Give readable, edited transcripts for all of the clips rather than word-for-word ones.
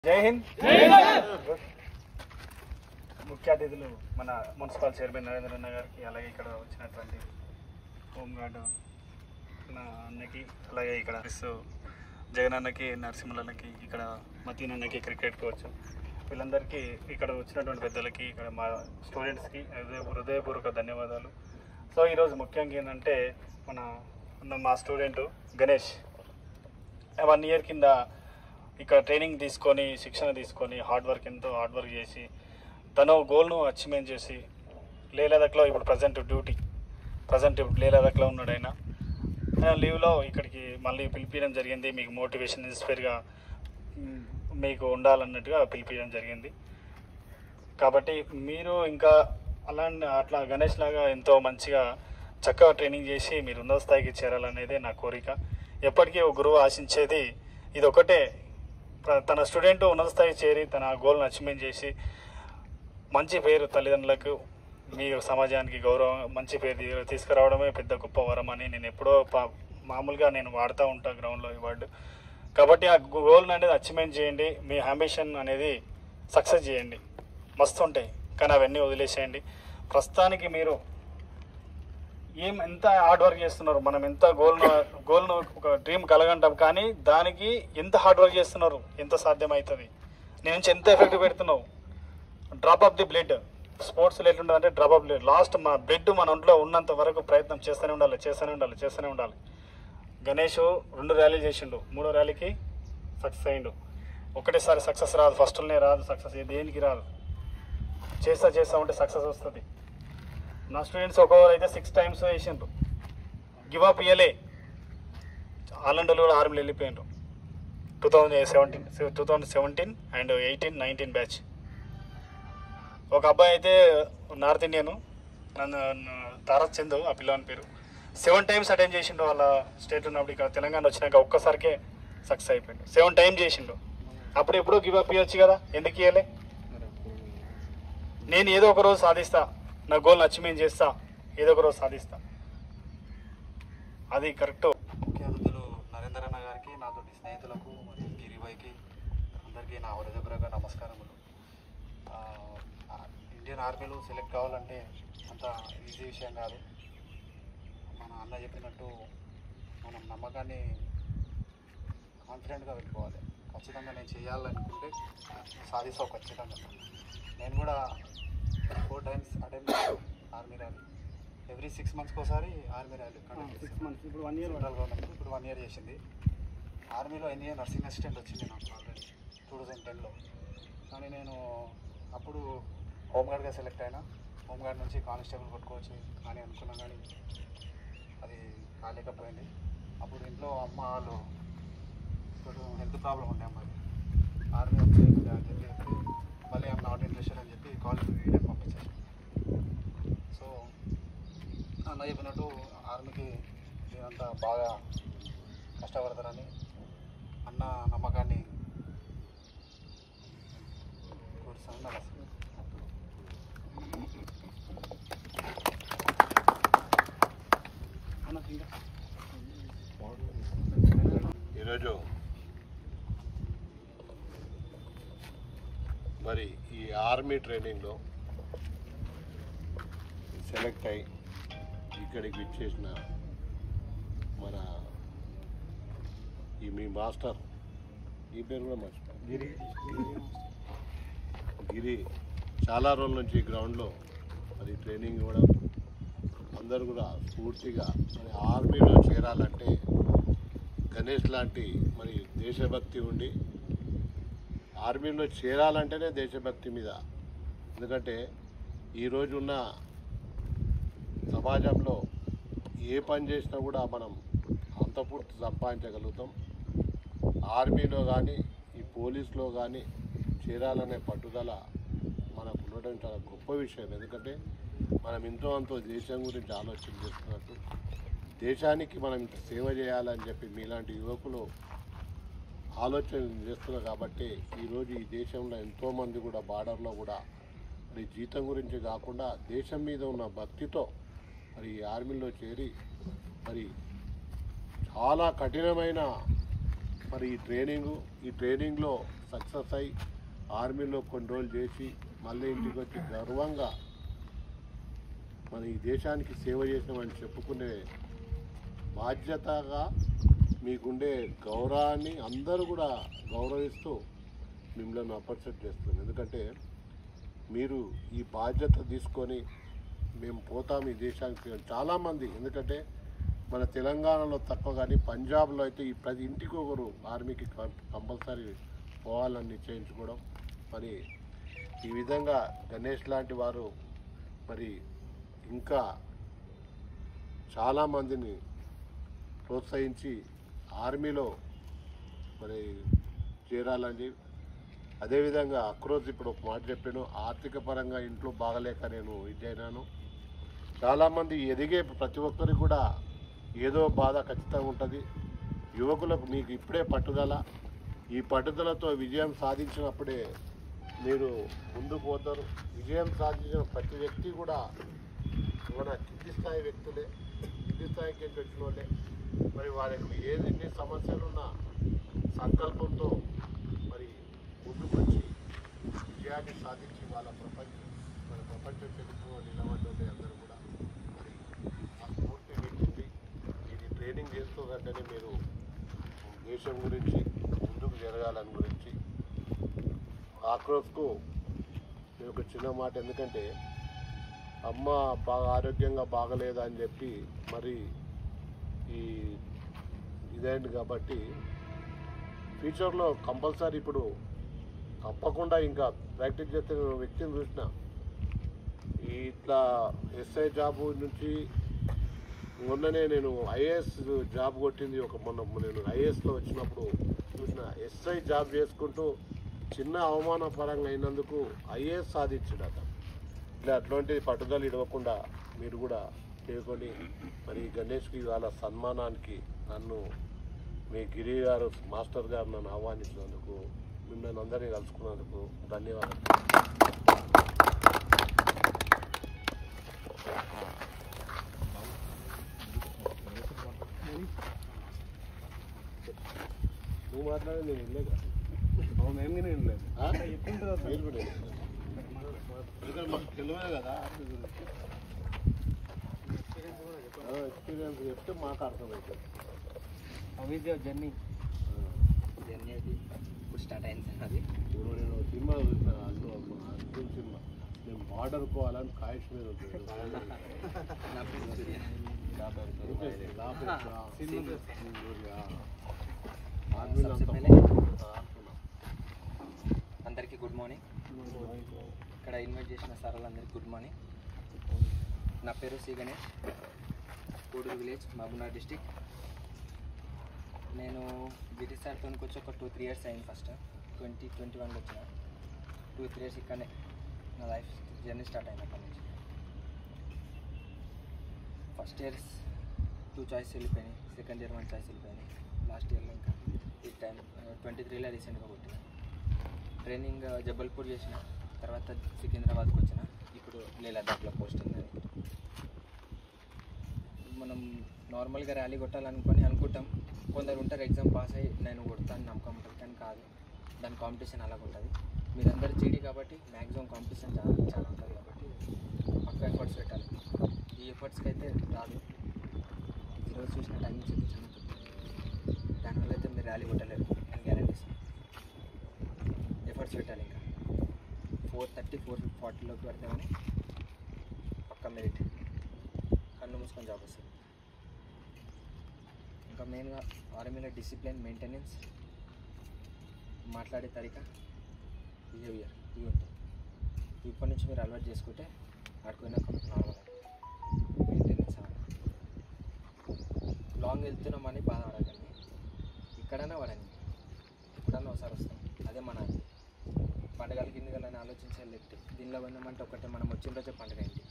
జై హింద్. ముఖ్య అతిథులు మన మున్సిపల్ చైర్మన్ నరేంద్ర అన్న గారికి, అలాగే ఇక్కడ వచ్చినటువంటి హోంగార్డ్ నా అన్నకి, అలాగే ఇక్కడ జగన్ అన్నకి, నరసింహలకి, ఇక్కడ మతీన్ అన్నకి, క్రికెట్ కోచ్, వీళ్ళందరికీ, ఇక్కడ వచ్చినటువంటి పెద్దలకి, ఇక్కడ మా స్టూడెంట్స్కి హృదయపూర్వక ధన్యవాదాలు. సో ఈరోజు ముఖ్యంగా ఏంటంటే మా స్టూడెంట్ గణేష్ 1 ఇయర్ కింద ఇక్కడ ట్రైనింగ్ తీసుకొని, శిక్షణ తీసుకొని, ఎంతో హార్డ్ వర్క్ చేసి తను గోల్ను అచీవ్మెంట్ చేసి లే లదాఖ్లో ఇప్పుడు ప్రజెంట్ లే లదాఖ్లో ఉన్నాడు. ఆయన లీవ్లో ఇక్కడికి మళ్ళీ పిలిపించడం జరిగింది. మీకు మోటివేషన్ ఇన్స్పైర్గా మీకు ఉండాలన్నట్టుగా పిలిపించడం జరిగింది. కాబట్టి మీరు ఇంకా అట్లా గణేష్ లాగా ఎంతో మంచిగా చక్కగా ట్రైనింగ్ చేసి మీరు ఉన్నత స్థాయికి చేరాలనేదే నా కోరిక. ఎప్పటికీ ఒక గురువు ఆశించేది ఇది ఒకటే, తన స్టూడెంట్ ఉన్నత స్థాయికి చేరి తన గోల్ని అచీవ్మెంట్ చేసి మంచి పేరు తల్లిదండ్రులకు, మీ సమాజానికి గౌరవం, మంచి పేరు తీసుకురావడమే పెద్ద గొప్ప వరం అని నేను ఎప్పుడో మామూలుగా వాడుతూ ఉంటాను గ్రౌండ్లో ఈ వర్డ్. కాబట్టి ఆ గోల్ని అనేది అచీవ్మెంట్ చేయండి, మీ అంబిషన్ అనేది సక్సెస్ చేయండి. మస్తు ఉంటాయి, కానీ అవన్నీ వదిలేసేయండి. ప్రస్తుతానికి మీరు ఎంత హార్డ్ వర్క్ చేస్తున్నారు, మనం ఎంత గోల్ను ఒక డ్రీమ్ కలగంటాం, కానీ దానికి ఎంత హార్డ్ వర్క్ చేస్తున్నారు, ఎంత సాధ్యమవుతుంది, నేను నుంచి ఎంత ఎఫెక్ట్ పెడుతున్నావు. డ్రాప్ ఆఫ్ ది బ్లడ్ స్పోర్ట్స్లో ఎట్లుంటుందంటే డ్రాప్ ఆఫ్ బ్లడ్, లాస్ట్ మా బ్లడ్ మన ఒంట్లో ఉన్నంత వరకు ప్రయత్నం చేస్తూనే ఉండాలి. గణేష్ 2 ర్యాలీలు చేసిండు, 3వ ర్యాలీకి సక్సెస్ అయ్యిండు. ఒకటేసారి సక్సెస్ రాదు, ఫస్ట్లోనే రాదు సక్సెస్, దేనికి రాదు. చేస్తా ఉంటే సక్సెస్ వస్తుంది. నా స్టూడెంట్స్ ఒక్కొక్కరు అయితే 6 times వేసిండ్రు, గివ్ అప్ ఇయ్యలే. ఆలండోలు కూడా ఆర్మీలో వెళ్ళిపోయిండ్రు. 2017 అండ్ 18, 19 బ్యాచ్. ఒక అబ్బాయి అయితే నార్త్ ఇండియన్, తారక్ చంద్ ఆ పిల్లవాని పేరు, 7 times అటెండ్ చేసిండు. వాళ్ళ స్టేట్ ఉన్నప్పుడు ఇక్కడ తెలంగాణ వచ్చినాక ఒక్కసారికే సక్సెస్ అయిపోయిండు. 7 times చేసిండు. అప్పుడు ఎప్పుడో గివ్ అప్ ఇవ్వచ్చు కదా, ఎందుకు ఇవ్వలే? నేను ఏదో ఒక రోజు సాధిస్తా, నా గోల్ని అచీవ్మెంట్ చేస్తా, ఏదో ఒక రోజు సాధిస్తా, అది కరెక్ట్. ముఖ్య అతిథులు నరేంద్ర అన్న గారికి, నాతోటి స్నేహితులకు మరియు గిరిబాయికి అందరికీ నా హృదయపూర్వక నమస్కారములు. ఇండియన్ ఆర్మీలో సెలెక్ట్ కావాలంటే అంత ఈజీ విషయం కాదు. మన అన్న చెప్పినట్టు మనం నమ్మకాన్ని కాన్ఫిడెంట్గా పెట్టుకోవాలి. ఖచ్చితంగా నేను చేయాలనుకుంటే సాధిస్తావు ఖచ్చితంగా. నేను కూడా 4 times attempt army rally, every 6 months ఒకసారి ఆర్మీ ర్యాలీ. 6 months, ఇప్పుడు 1 year సెంట్రల్ గవర్నమెంట్ ఇప్పుడు 1 year చేసింది. ఆర్మీలో NA నర్సింగ్ అసిస్టెంట్ వచ్చింది నాకు ఆల్రెడీ 2010లో. కానీ నేను అప్పుడు హోంగార్డ్గా సెలెక్ట్ అయినా. హోంగార్డ్ నుంచి కానిస్టేబుల్ కొట్టుకోవచ్చు అని అనుకున్నా, కానీ అది కాలేకపోయింది. అప్పుడు ఇంట్లో అమ్మ వాళ్ళు హెల్త్ ప్రాబ్లం ఉండే అమ్మాయి, ఆర్మీ వచ్చేది అని చెప్పి మళ్ళీ ఆమె నాట్ ఇంట్రెస్టెడ్ అని చెప్పి కాలేజ్ వీడియో పంపించారు. సో అన్న చెప్పినట్టు ఆర్మీకి నేనంతా బాగా కష్టపడతారని అన్న నమ్మకాన్ని కోరుతాను. ఈరోజు మరి ఈ ఆర్మీ ట్రైనింగ్లో సెలెక్ట్ అయ్యి ఇక్కడికి ఇచ్చేసిన మన మీ మాస్టర్, ఈ పేరు కూడా మర్చిపోయాను, గిరి చాలా రోజుల నుంచి గ్రౌండ్లో మరి ట్రైనింగ్ ఇవ్వడం, అందరూ కూడా స్ఫూర్తిగా మరి ఆర్మీలో చేరాలంటే గణేష్ లాంటి మరి దేశభక్తి ఉండి, ఆర్మీలో చేరాలంటేనే దేశభక్తి మీద. ఎందుకంటే ఈరోజు ఉన్న సమాజంలో ఏ పని చేసినా కూడా మనం అంత పూర్తి సంపాదించగలుగుతాం. ఆర్మీలో కానీ ఈ పోలీస్లో కానీ చేరాలనే పట్టుదల మనకు ఉండడం చాలా గొప్ప విషయం. ఎందుకంటే మనం ఎంతో అంతో దేశం గురించి ఆలోచన చేస్తున్నట్టు, దేశానికి మనం ఇంత సేవ చేయాలని చెప్పి మీలాంటి యువకులు ఆలోచన చేస్తున్నారు. కాబట్టి ఈరోజు ఈ దేశంలో ఎంతోమంది కూడా బార్డర్లో కూడా మరి జీతం గురించి కాకుండా దేశం మీద ఉన్న భక్తితో మరి ఈ ఆర్మీలో చేరి మరి చాలా కఠినమైన మరి ఈ ట్రైనింగ్లో సక్సెస్ అయ్యి ఆర్మీలో కొన్ని రోజులు చేసి మళ్ళీ ఇంటికి వచ్చి గర్వంగా మన ఈ దేశానికి సేవ చేసినామని చెప్పుకునే బాధ్యతగా మీకుండే గౌరవాన్ని అందరూ కూడా గౌరవిస్తూ మిమ్మల్ని అప్రిషియేట్ చేస్తుంది. ఎందుకంటే మీరు ఈ బాధ్యత తీసుకొని మేము పోతాం ఈ దేశానికి చాలామంది, ఎందుకంటే మన తెలంగాణలో తక్కువ కానీ పంజాబ్లో అయితే ఈ ప్రతి ఇంటికి ఒకరు ఆర్మీకి కంపల్సరీ పోవాలని నిశ్చయించుకోవడం, మరి ఈ విధంగా గణేష్ లాంటి వారు మరి ఇంకా చాలామందిని ప్రోత్సహించి ఆర్మీలో మరి చేరాలని. అదేవిధంగా అక్రోజ్ ఇప్పుడు ఒక మాట చెప్పాను, ఆర్థిక పరంగా ఇంట్లో బాగలేక నేను ఇదైనాను. చాలామంది ఎదిగే ప్రతి ఒక్కరికి కూడా ఏదో బాధ ఖచ్చితంగా ఉంటుంది. యువకులకు మీకు ఇప్పుడే పట్టుదల, ఈ పట్టుదలతో విజయం సాధించినప్పుడే మీరు ముందుకు పోతారు. విజయం సాధించిన ప్రతి వ్యక్తి కూడా మన కింది స్థాయి వ్యక్తులే, కింది స్థాయికి వచ్చిన వాళ్ళే. మరి వారికి ఎన్ని సమస్యలున్నా సంకల్పంతో మరి ముందుకు వచ్చి విజయాన్ని సాధించి మన ప్రపంచ చరిత్రలో నిలబడ్డే అందరూ కూడా మరి ఆ స్ఫూర్తి వ్యక్తి. ఇది ట్రైనింగ్ చేస్తూ వెంటనే మీరు దేశం గురించి ముందుకు జరగాలని గురించి ఆక్రోజ్కు నేను ఒక చిన్న మాట, ఎందుకంటే అమ్మ బాగా ఆరోగ్యంగా బాగలేదా అని చెప్పి మరి ఈ ఇదైంది కాబట్టి ఫ్యూచర్లో కంపల్సరీ ఇప్పుడు తప్పకుండా ఇంకా ప్రాక్టీస్ చేస్తే వ్యక్తిని చూసిన ఇట్లా ఎస్ఐ జాబ్ నుంచి మొన్ననే నేను ఐఏఎస్ జాబ్ కొట్టింది మొన్న నేను ఐఏఎస్లో వచ్చినప్పుడు చూసిన ఎస్ఐ జాబ్ చేసుకుంటూ చిన్న అవమానపరంగా అయినందుకు ఐఏఎస్ సాధించాడు అతను. ఇట్లా అట్లాంటి పట్టుదల ఇవ్వకుండా మీరు కూడా చేసుకొని మరి గణేష్కి ఇవాళ సన్మానానికి నన్ను మీ గిరి గారు మాస్టర్ గారు నన్ను ఆహ్వానించినందుకు, మిమ్మల్ని అందరినీ కలుసుకున్నందుకు ధన్యవాదాలు. నువ్వు మాట్లాడే నేను వెళ్ళలేదు, మీరు కూడా ఎందుకంటే మాకు తెలియదు కదా, ఎక్స్పీరియన్స్ చెప్తే మాకు అర్థమవుతుంది. జర్నీ అది ఇప్పుడు స్టార్ట్ అయింది. అది ఇప్పుడు నేను సినిమా చూసిన అర్జున్ సినిమా, నేను బార్డర్ పోవాలని కాయిష్ మీద ఉంటుంది. అందరికీ గుడ్ మార్నింగ్. ఇక్కడ ఇన్వైట్ చేసిన సార్ వాళ్ళందరికీ గుడ్ మార్నింగ్. నా పేరు C Ganesh, Koduru village, Mahabubnagar district. నేను గిరి సార్తో వచ్చి ఒక 2-3 years అయింది. ఫస్ట్ 2021లో వచ్చిన 2-3 years ఇక్కడనే నా లైఫ్ జర్నీ స్టార్ట్ అయింది. అక్కడి నుంచి ఫస్ట్ ఇయర్స్ 2 choices వెళ్ళిపోయినాయి, సెకండ్ ఇయర్ 1 choice వెళ్ళిపోయినాయి. లాస్ట్ ఇయర్లో ఇంకా ఈ టైం 23లో రీసెంట్గా కొట్టిన. ట్రైనింగ్ జబల్పూర్ చేసిన, తర్వాత సికింద్రాబాద్కి వచ్చిన, ఇప్పుడు లే లద్దాఖ్లో పోస్ట్ ఉంది. మనం నార్మల్గా ర్యాలీ కొట్టాలనుకొని అనుకుంటాం, కొందరు ఉంటారు ఎగ్జామ్ పాస్ అయ్యి నేను కొడతాను నమ్మకం ఉంటుంది, కానీ కాదు, దాని కాంపిటీషన్ అలాగ ఉంటుంది. మీరందరూ జీడీ కాబట్టి మ్యాక్సిమం కాంపిటీషన్ చాలా ఉంటుంది కాబట్టి పక్క ఎఫర్ట్స్ పెట్టాలి. ఈ ఎఫర్ట్స్కి అయితే రాదు. ఈరోజు చూసిన టైమింగ్స్ అయితే చాలా తక్కువ, దానివల్ల అయితే మీరు ర్యాలీ కొట్టలేరు అని గ్యారెంటీ ఇస్తాను. ఎఫర్ట్స్ పెట్టాలి. ఇంకా 430-440లోకి పడితే కానీ పక్క మెరిట్, కన్ను మూసుకొని జాబ్ వస్తుంది. ఇంకా మెయిన్గా ఆర్మీలో డిసిప్లిన్, మెయింటెనెన్స్, మాట్లాడే తరికా, బిహేవియర్ ఇవి ఉంటాయి. ఇప్పటి నుంచి మీరు అలవాటు చేసుకుంటే ఆడుకున్న నార్మల్. మెయింటెనెన్స్ లాంగ్ వెళ్తున్నామని బాధ పడకండి, ఇక్కడైనా పడండి, ఎప్పుడన్నా ఒకసారి వస్తాం. అదే మన పండుగలకి కిందగలని ఆలోచించాలి. లేకపోతే దీనిలో పోయినామంటే ఒకటే మనం వచ్చిన రోజే పండుగ అయింది.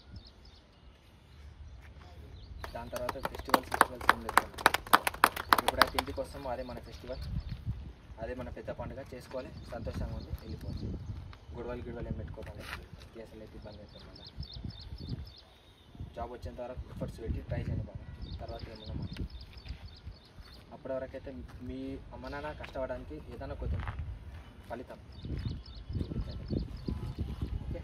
దాని తర్వాత ఫెస్టివల్స్ ఏం లేదు. ఎప్పుడైతే ఇంటికి వస్తామో అదే మన ఫెస్టివల్, అదే మన పెద్ద పండుగ, చేసుకోవాలి, సంతోషంగా ఉంది, వెళ్ళిపోవాలి. గొడవలు ఏం పెట్టుకోవాలి, అసలు అయితే ఇబ్బంది అవుతుంది. మళ్ళీ జాబ్ వచ్చేంత వరకు ఎఫర్ట్స్ పెట్టి ట్రై చేయండి బాగా, తర్వాత ఏమన్నా మాట. అప్పటి వరకు అయితే మీ అమ్మ నాన్న కష్టపడడానికి ఏదైనా కొంచెం ఫలితం చూపించండి. ఓకే,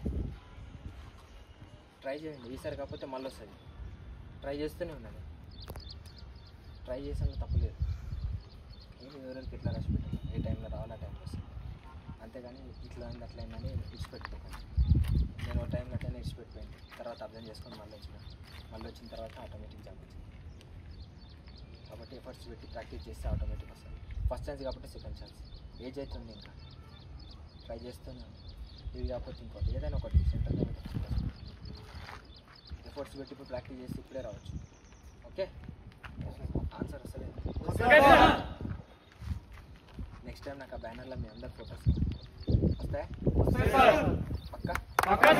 ట్రై చేయండి. ఈసారి కాకపోతే మళ్ళీ వస్తుంది. ట్రై చేస్తూనే ఉండండి. ట్రై చేసాను తప్పలేదు. ఏమి ఎవరికి ఎట్లా రాసి పెట్టాలి, ఏ టైంలో రావాలి ఆ టైంలో వస్తుంది. అంతేగాని ఇట్లా అయింది అట్లా అయిందని ఇచ్చిపెట్టుకోకండి. నేను ఒక టైంలో అట్లనే ఇచ్చిపెట్టిపోయింది. తర్వాత అర్థం చేసుకొని మళ్ళీ వచ్చిన తర్వాత ఆటోమేటిక్ జాబ్ వచ్చింది. కాబట్టి ఎఫర్ట్స్ పెట్టి ప్రాక్టీస్ చేస్తే ఆటోమేటిక్ వస్తుంది. ఫస్ట్ ఛాన్స్ కాబట్టి సెకండ్ ఛాన్స్. ఏజ్ అవుతుంది ఇంకా ట్రై చేస్తూనే ఇది కాకపోతే ఇంకోటి ఏదైనా ఒకటి సెంటర్ ఎఫర్ట్స్ పెట్టి ఇప్పుడు ప్రాక్టీస్ చేస్తే ఇప్పుడే రావచ్చు. ఓకే, ఆన్సర్ వస్తుంది. నెక్స్ట్ టైం నాకు ఆ బ్యానర్లో మీ అందరు ఫొటోస్ వస్తాయా? పక్కా?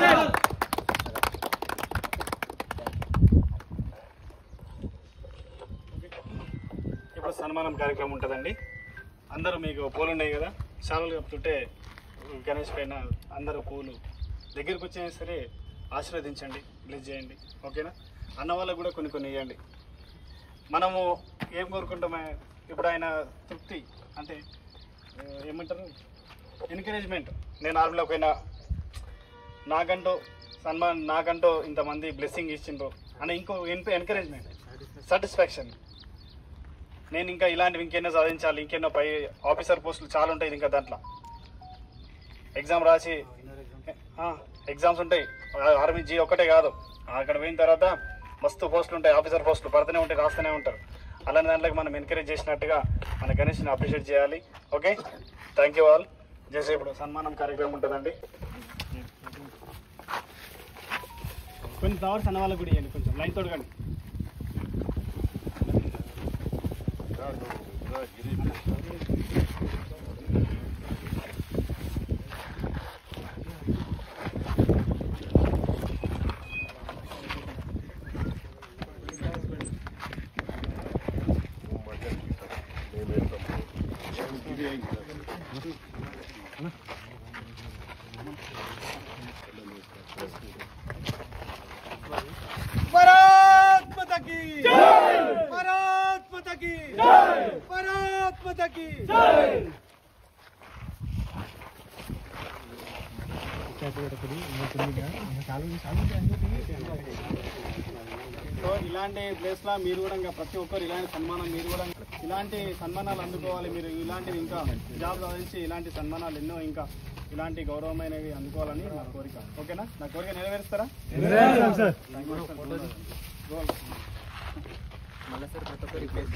ఇప్పుడు సన్మానం కార్యక్రమం ఉంటుందండి. అందరూ మీకు పూలు ఉన్నాయి కదా, శాలులు కప్పుతుంటే గణేష్ పైన అందరూ పూలు దగ్గరికి వచ్చినా సరే ఆశీర్వదించండి, బ్లెస్ చేయండి. ఓకేనా? అన్న వాళ్ళకు కూడా కొన్ని ఇవ్వండి. మనము ఏం కోరుకుంటామే, ఇప్పుడు ఆయన తృప్తి అంటే ఏమంటారు, ఎంకరేజ్మెంట్. నేను ఆర్మీలో పోయినా నాకంటూ ఇంతమంది బ్లెస్సింగ్ ఇచ్చిండ్రు అని ఇంకో ఎంకరేజ్మెంట్, సాటిస్ఫాక్షన్. నేను ఇంకా ఇలాంటివి ఇంకెన్నో సాధించాలి, ఇంకెన్నో పై ఆఫీసర్ పోస్టులు చాలా ఉంటాయి. ఇంకా దాంట్లో ఎగ్జామ్ రాసి ఎగ్జామ్స్ ఉంటాయి. ఆర్మీ జీ ఒక్కటే కాదు, అక్కడ పోయిన తర్వాత మస్తు పోస్టులు ఉంటాయి, ఆఫీసర్ పోస్టులు పడుతూనే ఉంటాయి, రాస్తూనే ఉంటారు. అలాంటి దాంట్లోకి మనం ఎంకరేజ్ చేసినట్టుగా మన గణేష్ని అప్రిషియేట్ చేయాలి. Okay, thank you all. చేసే ఇప్పుడు సన్మానం కార్యక్రమం ఉంటుందండి. కొన్ని ఫ్లవర్స్ అన్న వాళ్ళకి కూడా ఇవ్వండి, కొంచెం లైన్ తోడుగండి. भारत माता की जय, भारत माता की जय, भारत माता की जय. సో ఇలాంటి ప్లేస్లో మీరు కూడా ఇంకా ప్రతి ఒక్కరు ఇలాంటి సన్మానం, మీరు కూడా ఇలాంటి సన్మానాలు అందుకోవాలి. మీరు ఇలాంటివి ఇంకా జాబ్ సాధించి ఇలాంటి సన్మానాలు ఎన్నో ఇంకా ఇలాంటి గౌరవమైనవి అందుకోవాలని నా కోరిక. ఓకేనా? నా కోరిక నెరవేరుస్తారా? మళ్ళీ సార్ ప్రతి ఒక్కరు రిప్లేస్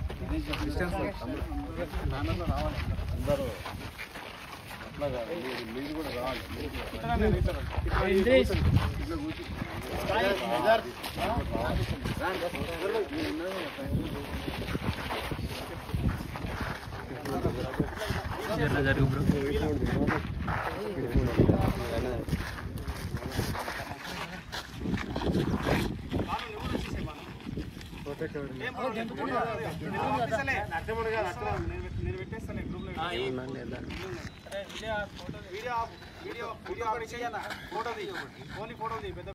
అందరూ అట్లా కాదు, మీరు కూడా రావాలి. నేను పెట్టేస్తాను గ్రూప్లో. వీడియో ఫోటో ఫోటో పెద్ద